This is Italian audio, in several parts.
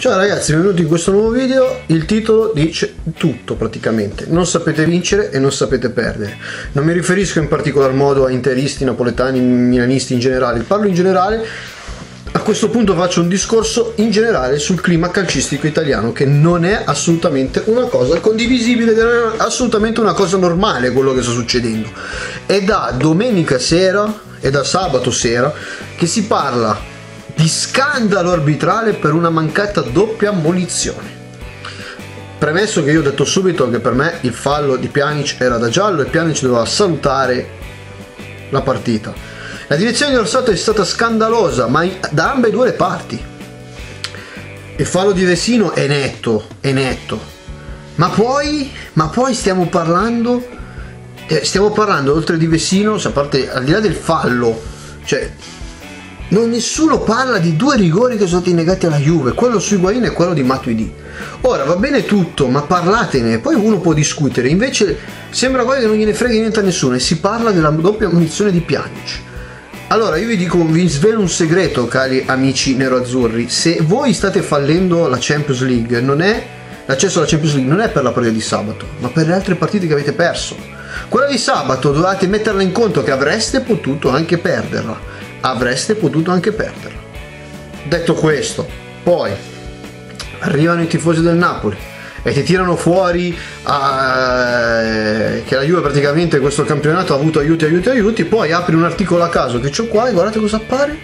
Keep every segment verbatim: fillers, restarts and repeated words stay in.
Ciao ragazzi, benvenuti in questo nuovo video. Il titolo dice tutto praticamente: non sapete vincere e non sapete perdere. Non mi riferisco in particolar modo a interisti, napoletani, milanisti in generale, parlo in generale. A questo punto faccio un discorso in generale sul clima calcistico italiano, che non è assolutamente una cosa condivisibile, non è assolutamente una cosa normale quello che sta succedendo. È da domenica sera e da sabato sera che si parla di scandalo arbitrale per una mancata doppia ammonizione. Premesso che io ho detto subito che per me il fallo di Pjanic era da giallo e Pjanic doveva salutare la partita. La direzione dello Stato è stata scandalosa, ma da ambedue le parti. Il fallo di Vesino è netto, è netto. Ma poi, ma poi stiamo parlando, eh, stiamo parlando oltre di Vesino, a parte, al di là del fallo, cioè non nessuno parla di due rigori che sono stati negati alla Juve, quello su Higuain e quello di Matuidi. Ora va bene tutto, ma parlatene, poi uno può discutere. Invece sembra quasi che non gliene freghi niente a nessuno e si parla della doppia ammonizione di Pjanic. Allora io vi dico, vi svelo un segreto, cari amici neroazzurri: se voi state fallendo la Champions League, non è l'accesso alla Champions League non è per la partita di sabato, ma per le altre partite che avete perso. Quella di sabato dovete metterla in conto che avreste potuto anche perderla. Avreste potuto anche perderla. Detto questo, poi arrivano i tifosi del Napoli e ti tirano fuori uh, che la Juve praticamente questo campionato ha avuto aiuti, aiuti, aiuti. Poi apri un articolo a caso che c'ho qua e guardate cosa appare.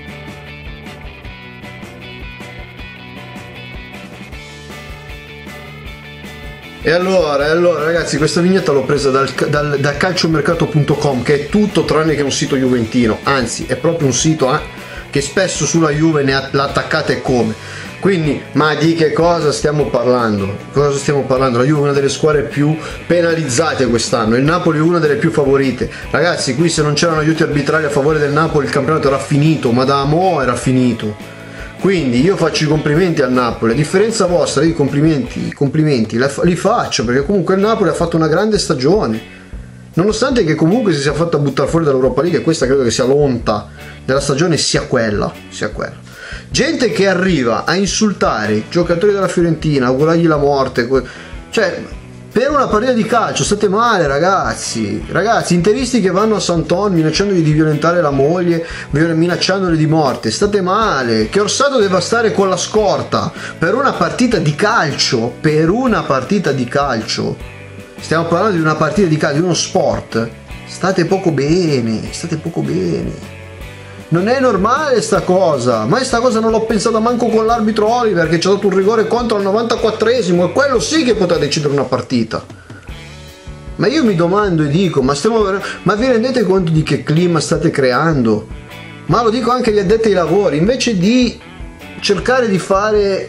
E allora, e allora ragazzi, questa vignetta l'ho presa dal, dal, da calciomercato punto com, che è tutto tranne che un sito juventino, anzi è proprio un sito eh, che spesso sulla Juve ne ha, l'ha attaccata e come. Quindi, ma di che cosa stiamo parlando? Cosa stiamo parlando? La Juve è una delle squadre più penalizzate quest'anno, il Napoli è una delle più favorite. Ragazzi, qui se non c'erano aiuti arbitrali a favore del Napoli il campionato era finito, ma da mo' era finito. Quindi io faccio i complimenti al Napoli, a differenza vostra io i complimenti, i complimenti li faccio, perché comunque il Napoli ha fatto una grande stagione, nonostante che comunque si sia fatta buttare fuori dall'Europa League, e questa credo che sia l'onta della stagione, sia quella, sia quella. Gente che arriva a insultare i giocatori della Fiorentina, augurargli la morte, cioè per una partita di calcio state male ragazzi, ragazzi, interisti che vanno a Santon minacciandogli di violentare la moglie, minacciandoli di morte, state male, che Orsato deve stare con la scorta per una partita di calcio, per una partita di calcio, stiamo parlando di una partita di calcio, di uno sport, state poco bene, state poco bene. Non è normale sta cosa, ma sta cosa non l'ho pensata manco con l'arbitro Oliver che ci ha dato un rigore contro al novantaquattresimo, e quello sì che poteva decidere una partita. Ma io mi domando e dico, ma, stiamo, ma vi rendete conto di che clima state creando? Ma lo dico anche agli addetti ai lavori, invece di cercare di fare,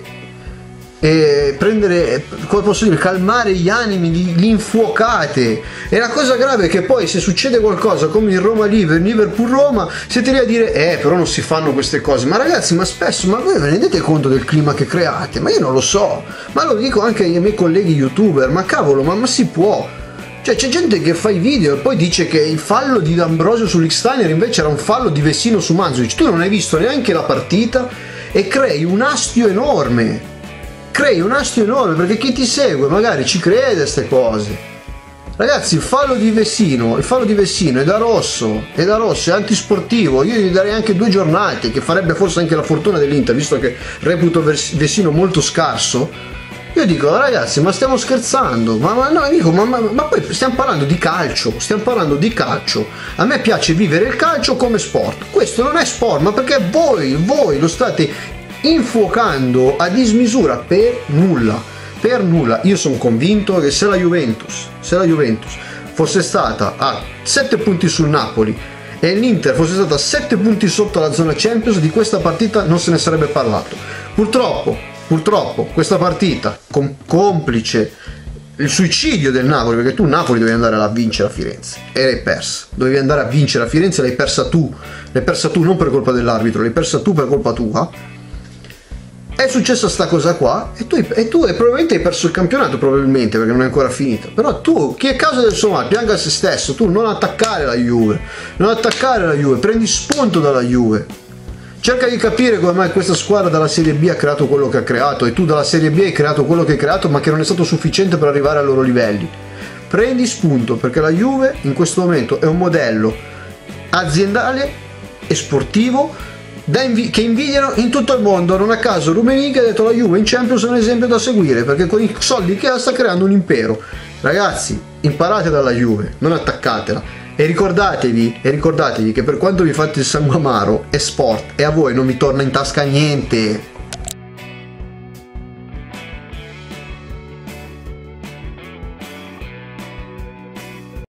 eh, prendere, come posso dire, calmare gli animi, li, li infuocate. E la cosa grave è che poi se succede qualcosa come in Roma-Liverpool, Liverpool-Roma, siete lì a dire eh però non si fanno queste cose. Ma ragazzi, ma spesso, ma voi vi rendete conto del clima che create? Ma io non lo so, ma lo dico anche ai miei colleghi youtuber, ma cavolo, ma, ma si può? Cioè c'è gente che fa i video e poi dice che il fallo di D'Ambrosio su Lichtsteiner invece era un fallo di Vesino su Mandzukic. Tu non hai visto neanche la partita e crei un astio enorme. Crei un astio enorme perché chi ti segue magari ci crede a queste cose. Ragazzi, il fallo di Vesino, il fallo di Vesino è da rosso, è da rosso, è antisportivo. Io gli darei anche due giornate, che farebbe forse anche la fortuna dell'Inter, visto che reputo Vesino molto scarso. Io dico, ragazzi, ma stiamo scherzando? Ma, ma no, dico, ma, ma, ma poi stiamo parlando di calcio, stiamo parlando di calcio. A me piace vivere il calcio come sport. Questo non è sport, ma perché voi, voi lo state infuocando a dismisura per nulla. Per nulla. Io sono convinto che se la Juventus, se la Juventus fosse stata a sette punti sul Napoli e l'Inter fosse stata a sette punti sotto la zona Champions, di questa partita non se ne sarebbe parlato. Purtroppo, purtroppo questa partita, com complice il suicidio del Napoli, perché tu Napoli dovevi andare a vincere a Firenze e l'hai persa, dovevi andare a vincere a Firenze e l'hai persa tu, l'hai persa tu non per colpa dell'arbitro, l'hai persa tu per colpa tua. È successa sta cosa qua e tu, e tu e probabilmente hai perso il campionato, probabilmente perché non è ancora finito. Però tu, chi è causa del suo male, pianga a se stesso. Tu non attaccare la Juve, non attaccare la Juve, prendi spunto dalla Juve. cerca di capire come mai questa squadra dalla Serie B ha creato quello che ha creato, e tu dalla Serie B hai creato quello che hai creato, ma che non è stato sufficiente per arrivare ai loro livelli. Prendi spunto, perché la Juve in questo momento è un modello aziendale e sportivo da invi- che invidiano in tutto il mondo. Non a caso Rummenigge ha detto la Juve in Champions è un esempio da seguire, perché con i soldi che ha sta creando un impero. Ragazzi, imparate dalla Juve, non attaccatela. E ricordatevi, e ricordatevi che per quanto vi fate il sangue amaro, è sport e a voi non vi torna in tasca niente.